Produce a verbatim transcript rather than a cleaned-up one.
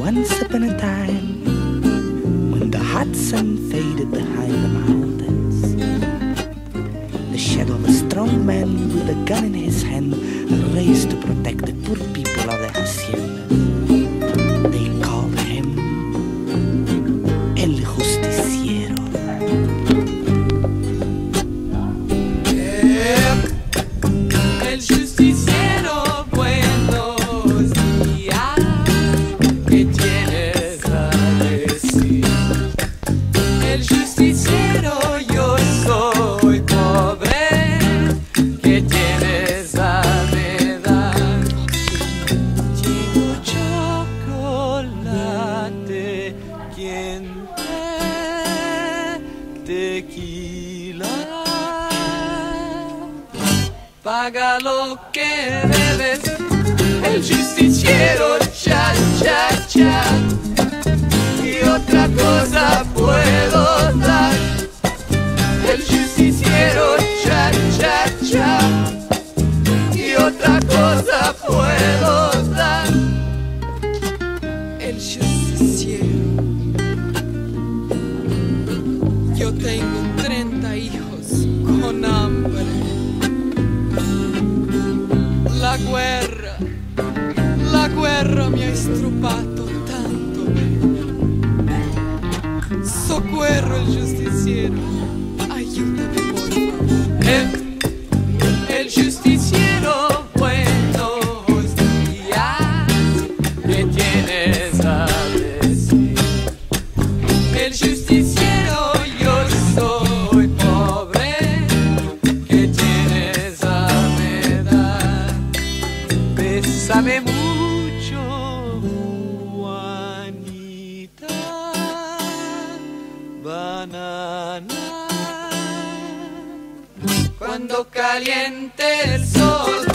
once upon a time, when the hot sun faded behind the mountains, the shadow of a strong man with a gun in his hand raised to protect the poor people of the hacienda. They called him El Justiciero. El justiciero, buenos días, ¿qué tienes a decir? El justiciero, yo soy pobre, ¿qué tienes a me dar? Tengo chocolate, quien tequila. Paga lo que debes, el justiciero, cha, cha, cha. Y otra cosa puedo dar, el justiciero, cha, cha, cha. Y otra cosa puedo dar, el justiciero. Yo tengo treinta hijos con hambre. La guerra, la guerra mi ha istrupato tanto. Socorro el justiciero, ayúdame por favor. El, el justiciero, buenos días, ¿qué tienes a decir? El justiciero, yo soy pobre, ¿qué tienes a me dar? Bésame mucho, Juanita, banana. Cuando caliente el sol,